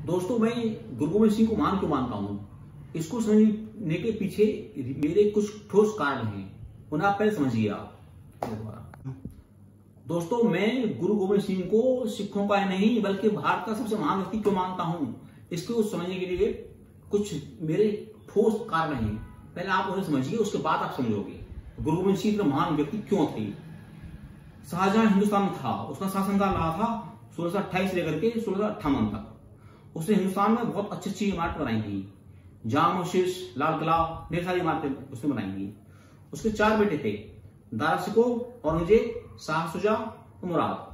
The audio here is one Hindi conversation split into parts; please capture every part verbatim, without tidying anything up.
दोस्तों, मैं गुरु गोविंद सिंह को महान क्यों मानता हूं, इसको समझने के पीछे मेरे कुछ ठोस कारण हैं, उन्हें आप पहले समझिए। आप दोस्तों, मैं गुरु गोविंद सिंह को सिखों का नहीं बल्कि भारत का सबसे महान व्यक्ति क्यों मानता हूं, इसको समझने के लिए कुछ मेरे ठोस कारण हैं। पहले आप उन्हें समझिए, उसके बाद आप समझोगे गुरु गोविंद सिंह इतना महान व्यक्ति क्यों थे। शाहजहां हिंदुस्तान में था, उसका शासनकाल रहा था सोलह सौ अट्ठाईस लेकर के सोलह सौ अट्ठावन तक। उसने हिंदुस्तान में बहुत अच्छी अच्छी इमारतें बनाई थी, जामा मस्जिद, लाल किला, ढेर सारी इमारतें उसने बनाई थी। उसके चार बेटे थे, दारा शिकोह, औरंगजेब, शाह शुजा और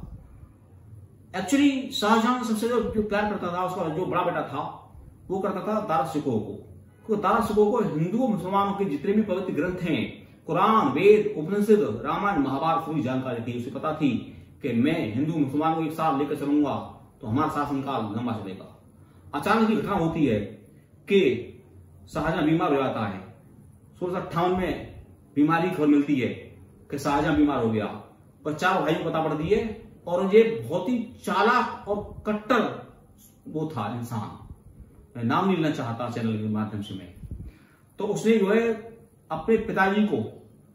मुराद। एक्चुअली शाहजहां सबसे जो प्यार करता था, उसका जो बड़ा बेटा था वो करता था दारा शिकोह को, क्योंकि दारा शिकोह को हिंदुओं मुसलमानों के जितने भी पवित्र ग्रंथ हैं, कुरान, वेद, उपनिषद, रामायण, महाभारत, पूरी जानकारी थी। उसे पता थी कि मैं हिंदू मुसलमानों को एक साथ लेकर चलूंगा तो हमारा शासनकाल लंबा चलेगा। अचानक की घटना होती है कि शाहजहां बीमार हो जाता है। सोलह सौ अट्ठावन में बीमारी की खबर मिलती है कि शाहजहां बीमार हो गया और चार भाई को पता पड़ती है। औरंगजेब बहुत ही चालाक और कट्टर वो था इंसान, मैं नाम नहीं लेना चाहता चैनल के माध्यम से मैं, तो उसने जो है अपने पिताजी को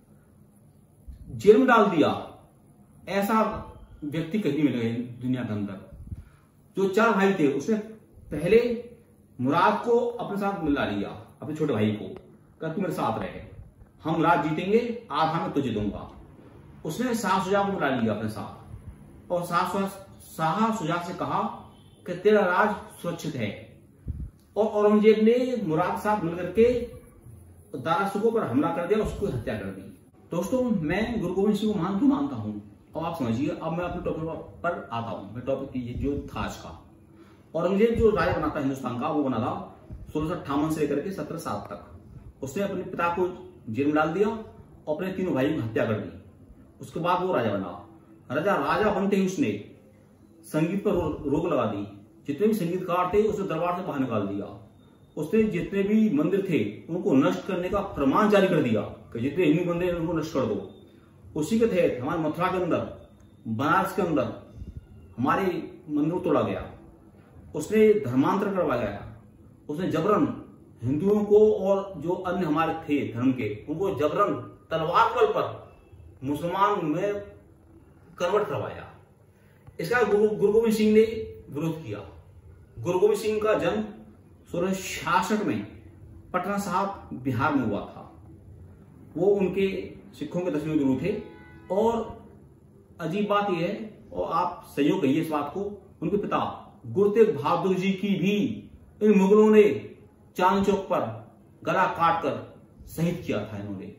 जेल में डाल दिया। ऐसा व्यक्ति कहीं मिलेगा दुनिया के अंदर। जो चार भाई थे उसने पहले मुराद को अपने साथ मिला लिया, अपने छोटे भाई को, कहा तू मेरे साथ रहे, हम राज जीतेंगे, आधा मैं तुझे दूंगा। उसने शाह शुजा को मिला लिया अपने साथ और शाह शाह शुजा से कहा कि तेरा राज सुरक्षित है। और औरंगजेब ने मुराद के साथ मिलकर के दारा शिकोह पर हमला कर दिया, उसको हत्या कर दी। दोस्तों, मैं गुरु गोविंद सिंह को महान क्यों मानता हूं, और आप समझिए। अब मैं अपने टॉपिक पर आता हूं। मैं टॉपिक जो था आज का, औरंगजेब जो राजा बना था हिंदुस्तान का, वो बना था सोलह सौ अट्ठावन से लेकर के सत्रह साल तक। उसने अपने पिता को जेल में डाल दिया और अपने तीनों भाइयों की हत्या कर दी। उसके बाद वो राजा बना। राजा राजा बनते ही उसने संगीत पर रोक लगा दी। जितने भी संगीतकार थे उसे दरबार से बाहर निकाल दिया। उसने जितने भी मंदिर थे उनको नष्ट करने का फरमान जारी कर दिया कि जितने हिंदू मंदिर उनको नष्ट कर दो। उसी के तहत हमारे मथुरा के अंदर, बनारस के अंदर हमारे मंदिर तोड़ा गया। उसने धर्मांतर करवाया गया। उसने जबरन हिंदुओं को और जो अन्य हमारे थे धर्म के, उनको जबरन तलवार बल पर मुसलमान में कन्वर्ट करवाया। इसका गुरु गुरु गोविंद सिंह ने विरोध किया। गुरु गोविंद सिंह का जन्म सोलह सौ छियासठ में पटना साहब बिहार में हुआ था। वो उनके सिखों के दसवें गुरु थे। और अजीब बात यह है, और आप सहयोग कहिए इस बात को, उनके पिता गुरु तेग बहादुर जी की भी इन मुगलों ने चांद चौक पर गला काट कर शहीद किया था। इन्होंने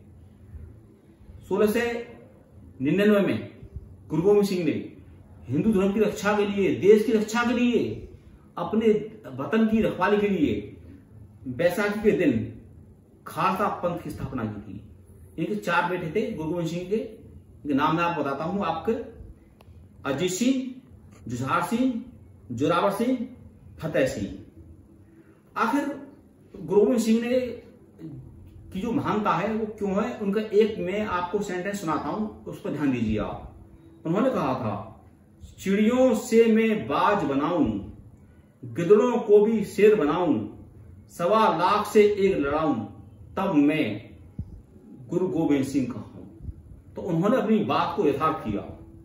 सोलह सौ निन्यानवे में गुरु गोविंद सिंह ने हिंदू धर्म की रक्षा के लिए, देश की रक्षा के लिए, अपने वतन की रखवाली के लिए बैसाखी के दिन खालसा पंथ की स्थापना की थी। इनके चार बेटे थे गुरु गोविंद सिंह के, इनके नाम मैं आपको बताता हूं। आपके अजीत सिंह, जुझार सिंह, जोरावर सिंह, फतेह सिंह। आखिर गुरु गोविंद सिंह ने की जो महानता है वो क्यों है, उनका एक मैं आपको सेंटेंस सुनाता हूं, उस पर ध्यान दीजिए आप। उन्होंने कहा था, चिड़ियों से मैं बाज बनाऊं, गिदड़ों को भी शेर बनाऊं, सवा लाख से एक लड़ाऊं, तब मैं गुरु गोविंद सिंह का हूं। तो उन्होंने अपनी बात को यथार्थ किया।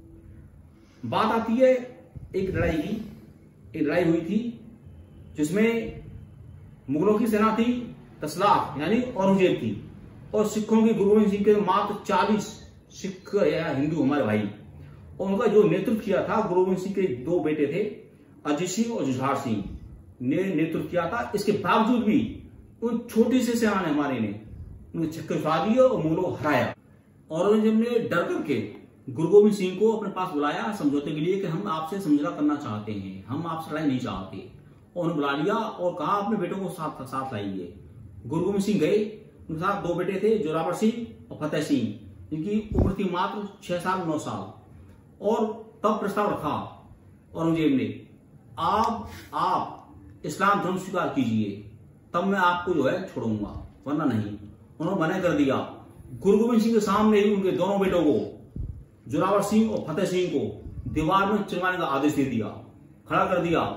बात आती है एक लड़ाई की। एक लड़ाई हुई थी जिसमें मुगलों की सेना थी दस लाख, यानी औरंगजेब थी, और सिखों की गुरु गोविंद सिंह के मात्र चालीस सिख या हिंदू हमारे भाई। और उनका जो नेतृत्व किया था गुरु गोविंद सिंह के दो बेटे थे, अजीत सिंह और जुझार सिंह ने नेतृत्व किया था। इसके बावजूद भी उन छोटी सी सेना ने हमारे ने उन्हें चक्कर छुड़ा दिया और मुगलों को हराया। औरंगजेब ने डर करके गुरु गोविंद सिंह को अपने पास बुलाया समझौते के लिए कि हम आपसे समझौता करना चाहते हैं, हम आपसे लड़ाई नहीं चाहते। और उन्हें बुला लिया और कहा अपने बेटों को साथ साथ लाइए। गुरु गोविंद सिंह गए, उनके साथ दो बेटे थे, जोरावर सिंह और फतेह सिंह, जिनकी उम्र थी मात्र छह साल नौ साल। और तब प्रस्ताव रखा औरंगजेब ने, आप आप इस्लाम धर्म स्वीकार कीजिए, तब मैं आपको जो है छोड़ूंगा, वरना नहीं। उन्होंने मना कर दिया। गुरु गोविंद सिंह के सामने ही उनके दोनों बेटों को, जोरावर सिंह और फतेह सिंह को, दीवार में चिरवाने का आदेश दे दिया, खड़ा कर दिया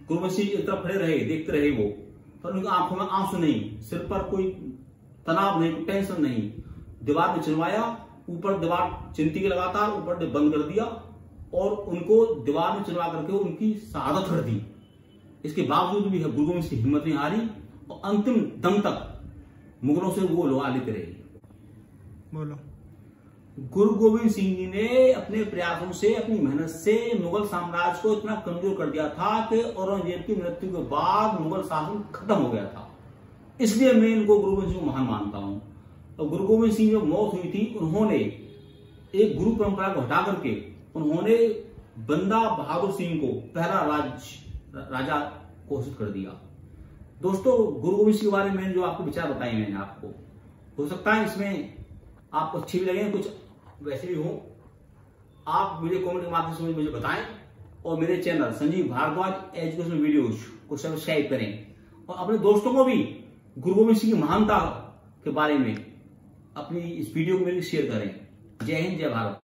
गुरु गोबिंद सिंह एक तरफ खड़े रहे, देखते रहे वो, पर उनकी आंखों में आंसू नहीं, सिर पर कोई तनाव नहीं, कोई टेंशन नहीं। दीवार में चिनवाया, ऊपर दीवार चिनती के लगातार ऊपर बंद कर दिया और उनको दीवार में चिनवा करके उनकी शहादत कर दी। इसके बावजूद भी गुरु गोबिंद सिंह हिम्मत नहीं हारी और अंतिम दम तक मुगलों से वो लोहा लेते रहे। बोलो। गुरु गोबिंद सिंह जी ने अपने प्रयासों से, अपनी मेहनत से मुगल साम्राज्य को इतना कमजोर कर दिया था कि औरंगजेब की मृत्यु के बाद मुगल शासन खत्म हो गया था। इसलिए मैं इनको गुरु गोबिंद सिंह को महान मानता हूं। तो गुरु गोबिंद सिंह जब मौत हुई थी, उन्होंने एक गुरु परंपरा को हटा करके उन्होंने बंदा बहादुर सिंह को पहला राज राजा घोषित कर दिया। दोस्तों, गुरु गोबिंद सिंह के बारे में जो आपको विचार बताए मैंने आपको, हो सकता है इसमें आपको अच्छी भी लगे, कुछ वैसे भी हो। आप वीडियो कमेंट के माध्यम से मुझे बताएं और मेरे channel Sanjeev Bhardwaj educational videos को सब्सक्राइब करें और अपने दोस्तों को भी गुरु गोबिंद सिंह की महानता के बारे में अपनी इस वीडियो को मेरे शेयर करें। जय हिंद, जय भारत।